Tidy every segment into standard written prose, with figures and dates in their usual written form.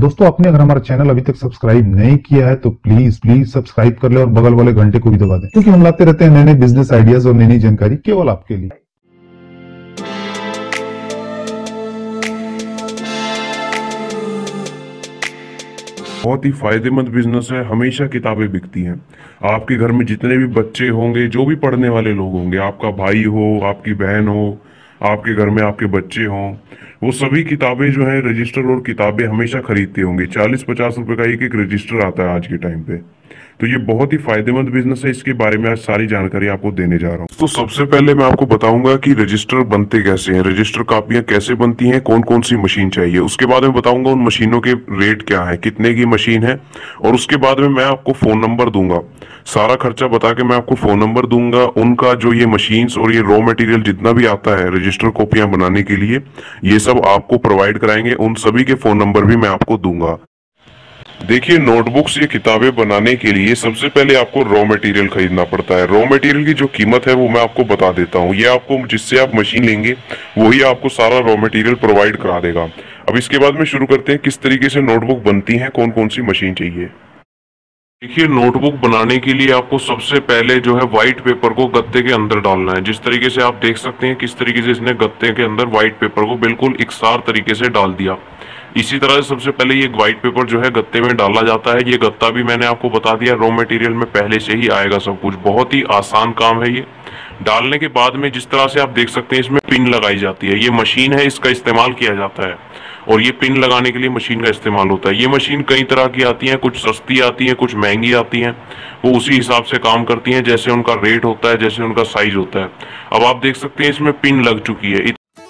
दोस्तों आपने अगर हमारा चैनल अभी तक सब्सक्राइब नहीं किया है तो प्लीज प्लीज सब्सक्राइब कर ले और बगल वाले घंटे को भी दबा दें, क्योंकि हम लाते रहते हैं नए नए बिजनेस आइडियाज और नई नई जानकारी केवल आपके लिए। बहुत ही फायदेमंद बिजनेस है। हमेशा किताबें बिकती हैं। आपके घर में जितने भी बच्चे होंगे, जो भी पढ़ने वाले लोग होंगे, आपका भाई हो, आपकी बहन हो, आपके घर में आपके बच्चे हों, वो सभी किताबें जो है रजिस्टर और किताबें हमेशा खरीदते होंगे। 40-50 रुपए का एक एक रजिस्टर आता है आज के टाइम पे। तो ये बहुत ही फायदेमंद बिजनेस है। इसके बारे में आज सारी जानकारी आपको देने जा रहा हूँ। तो सबसे पहले मैं आपको बताऊंगा कि रजिस्टर बनते कैसे हैं, रजिस्टर कॉपियां कैसे बनती हैं, कौन कौन सी मशीन चाहिए। उसके बाद में बताऊंगा उन मशीनों के रेट क्या है, कितने की मशीन है, और उसके बाद में मैं आपको फोन नंबर दूंगा। सारा खर्चा बता के मैं आपको फोन नंबर दूंगा। उनका जो ये मशीन्स और ये रॉ मटेरियल जितना भी आता है रजिस्टर कॉपियां बनाने के लिए, ये सब आपको प्रोवाइड कराएंगे। उन सभी के फोन नंबर भी मैं आपको दूंगा। देखिए, नोटबुक्स या किताबें बनाने के लिए सबसे पहले आपको रॉ मटेरियल खरीदना पड़ता है। रॉ मटेरियल की जो कीमत है वो मैं आपको बता देता हूँ। ये आपको जिससे आप मशीन लेंगे वही आपको सारा रॉ मटेरियल प्रोवाइड करा देगा। अब इसके बाद में शुरू करते हैं किस तरीके से नोटबुक बनती है, कौन कौन सी मशीन चाहिए। देखिए, नोटबुक बनाने के लिए आपको सबसे पहले जो है व्हाइट पेपर को गत्ते के अंदर डालना है। जिस तरीके से आप देख सकते हैं किस तरीके से इसने गत्ते के अंदर व्हाइट पेपर को बिल्कुल इकसार तरीके से डाल दिया। इसी तरह से सबसे पहले ये व्हाइट पेपर जो है गत्ते में डाला जाता है। ये गत्ता भी मैंने आपको बता दिया, रॉ मटेरियल में पहले से ही आएगा सब कुछ। बहुत ही आसान काम है ये। डालने के बाद में जिस तरह से आप देख सकते हैं इसमें पिन लगाई जाती है। ये मशीन है, इसका इस्तेमाल किया जाता है और ये पिन लगाने के लिए मशीन का इस्तेमाल होता है। ये मशीन कई तरह की आती है, कुछ सस्ती आती है, कुछ महंगी आती है। वो उसी हिसाब से काम करती हैं, जैसे उनका रेट होता है, जैसे उनका साइज होता है। अब आप देख सकते हैं इसमें पिन लग चुकी है।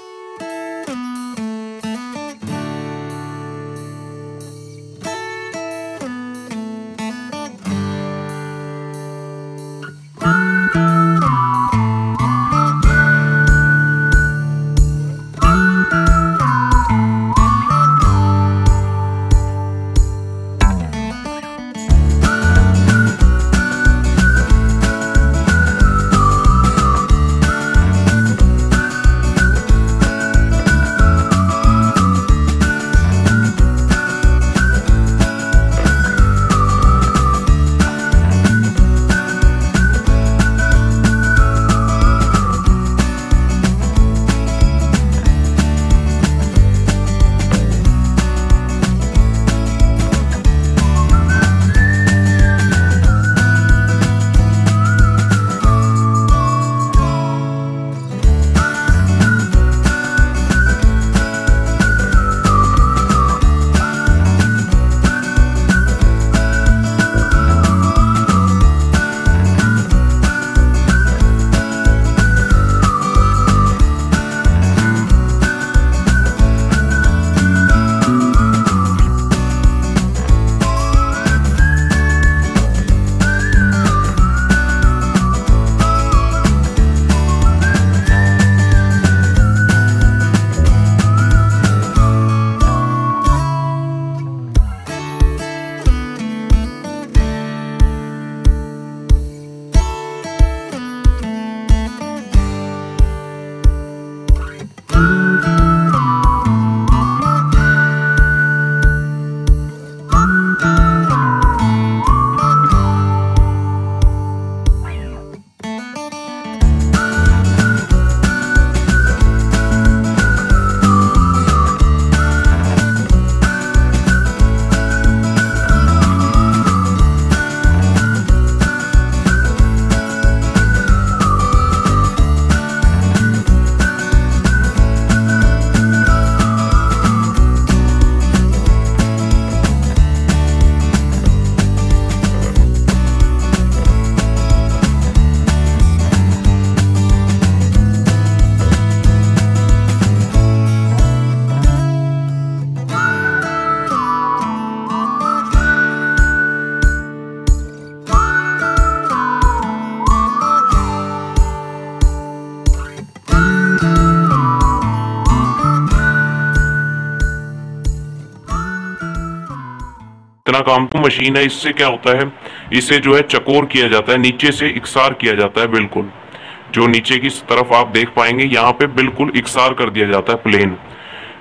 इतना काम तो मशीन है। इससे क्या होता है, इसे जो है चकोर किया जाता है, नीचे से इकसार किया जाता है। बिल्कुल जो नीचे की तरफ आप देख पाएंगे यहाँ पे बिल्कुल इकसार कर दिया जाता है, प्लेन।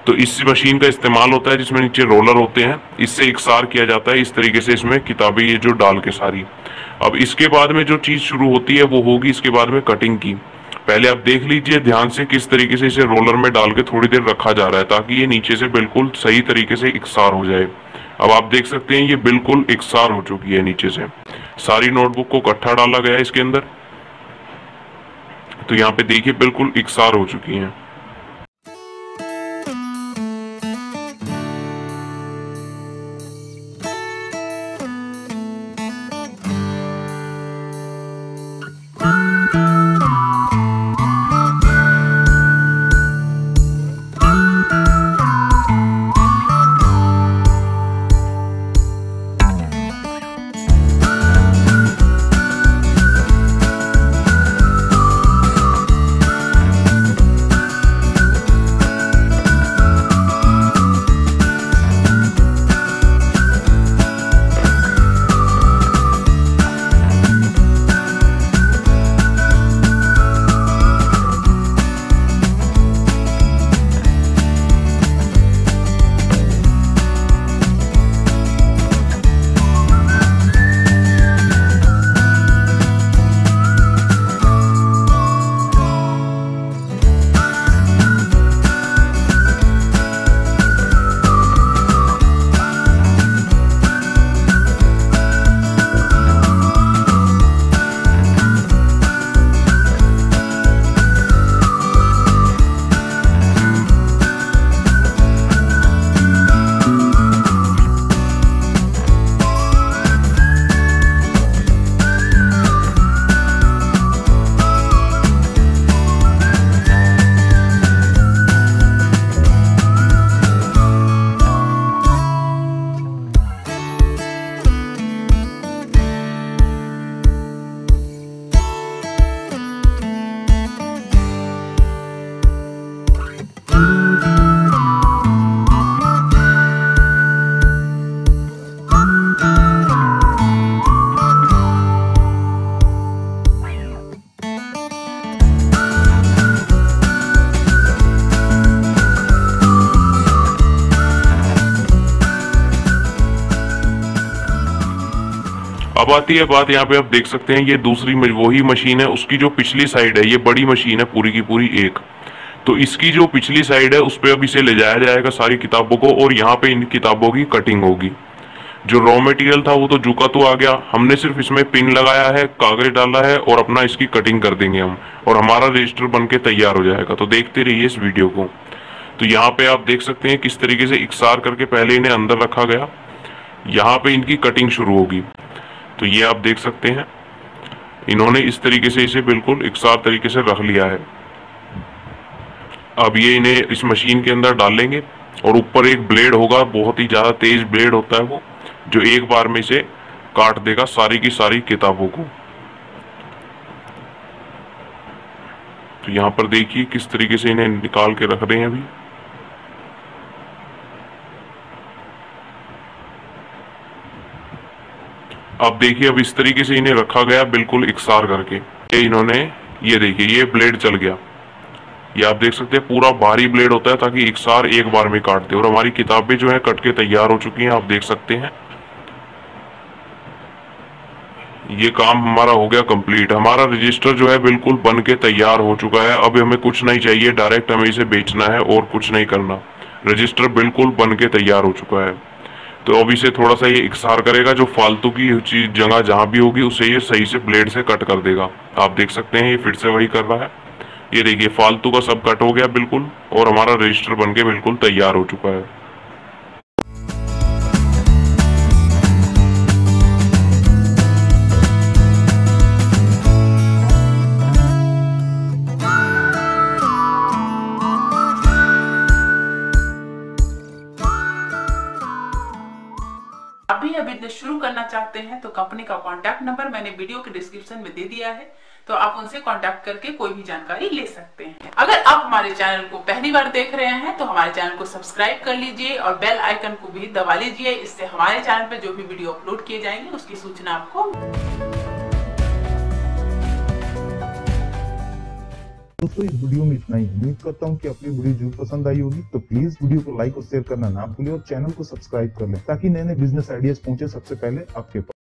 तो इस मशीन का इस्तेमाल होता है जिसमें नीचे रोलर होते हैं, इससे इकसार किया जाता है। इस तरीके से इसमें किताबें ये जो डाल के सारी, अब इसके बाद में जो चीज शुरू होती है वो होगी इसके बाद में कटिंग की। पहले आप देख लीजिए ध्यान से किस तरीके से इसे रोलर में डाल के थोड़ी देर रखा जा रहा है ताकि ये नीचे से बिल्कुल सही तरीके से इकसार हो जाए। अब आप देख सकते हैं ये बिल्कुल इकसार हो चुकी है नीचे से, सारी नोटबुक को इकट्ठा डाला गया है इसके अंदर। तो यहाँ पे देखिए बिल्कुल इकसार हो चुकी हैं। अब आती है बात, यहाँ पे आप देख सकते हैं ये दूसरी वही मशीन है, उसकी जो पिछली साइड है, ये बड़ी मशीन है पूरी की पूरी एक, तो इसकी जो पिछली साइड है उस पर अब इसे ले जाया जाएगा सारी किताबों को, और यहाँ पे इन किताबों की कटिंग होगी। जो रॉ मटेरियल था वो तो झुका तो आ गया, हमने सिर्फ इसमें पिन लगाया है, कागज डाला है और अपना इसकी कटिंग कर देंगे हम, और हमारा रजिस्टर बन के तैयार हो जाएगा। तो देखते रहिए इस वीडियो को। तो यहाँ पे आप देख सकते हैं किस तरीके से इकसार करके पहले इन्हें अंदर रखा गया, यहाँ पे इनकी कटिंग शुरू होगी। तो ये आप देख सकते हैं इन्होंने इस तरीके से इसे बिल्कुल इकसार तरीके से रख लिया है। अब ये इन्हें इस मशीन के अंदर डालेंगे और ऊपर एक ब्लेड होगा, बहुत ही ज्यादा तेज ब्लेड होता है वो, जो एक बार में इसे काट देगा सारी की सारी किताबों को। तो यहाँ पर देखिए किस तरीके से इन्हें निकाल के रख रहे हैं अभी। अब देखिए अब इस तरीके से इन्हें रखा गया बिल्कुल इकसार करके। ये इन्होंने, ये देखिए ये ब्लेड चल गया, ये आप देख सकते हैं पूरा भारी ब्लेड होता है ताकि इकसार एक बार में काट दे। और हमारी किताबें जो है कट के तैयार हो चुकी हैं, आप देख सकते हैं ये काम हमारा हो गया कंप्लीट। हमारा रजिस्टर जो है बिल्कुल बन के तैयार हो चुका है। अब हमें कुछ नहीं चाहिए, डायरेक्ट हमें इसे बेचना है और कुछ नहीं करना। रजिस्टर बिल्कुल बन के तैयार हो चुका है। तो अब इसे थोड़ा सा ये इकसार करेगा, जो फालतू की चीज जगह जहां भी होगी उसे ये सही से ब्लेड से कट कर देगा। आप देख सकते हैं ये फिर से वही कर रहा है। ये देखिए फालतू का सब कट हो गया बिल्कुल, और हमारा रजिस्टर बन के बिल्कुल तैयार हो चुका है। आप भी यह बिजनेस शुरू करना चाहते हैं तो कंपनी का कॉन्टैक्ट नंबर मैंने वीडियो के डिस्क्रिप्शन में दे दिया है, तो आप उनसे कांटेक्ट करके कोई भी जानकारी ले सकते हैं। अगर आप हमारे चैनल को पहली बार देख रहे हैं तो हमारे चैनल को सब्सक्राइब कर लीजिए और बेल आइकन को भी दबा लीजिए। इससे हमारे चैनल पर जो भी वीडियो अपलोड किए जाएंगे उसकी सूचना आपको दोस्तों इस वीडियो में इतना ही। उम्मीद करता हूँ कि आपको वीडियो जरूर पसंद आई होगी। तो प्लीज वीडियो को लाइक और शेयर करना ना भूलिए और चैनल को सब्सक्राइब कर लें ताकि नए नए बिजनेस आइडियाज पहुंचे सबसे पहले आपके पास।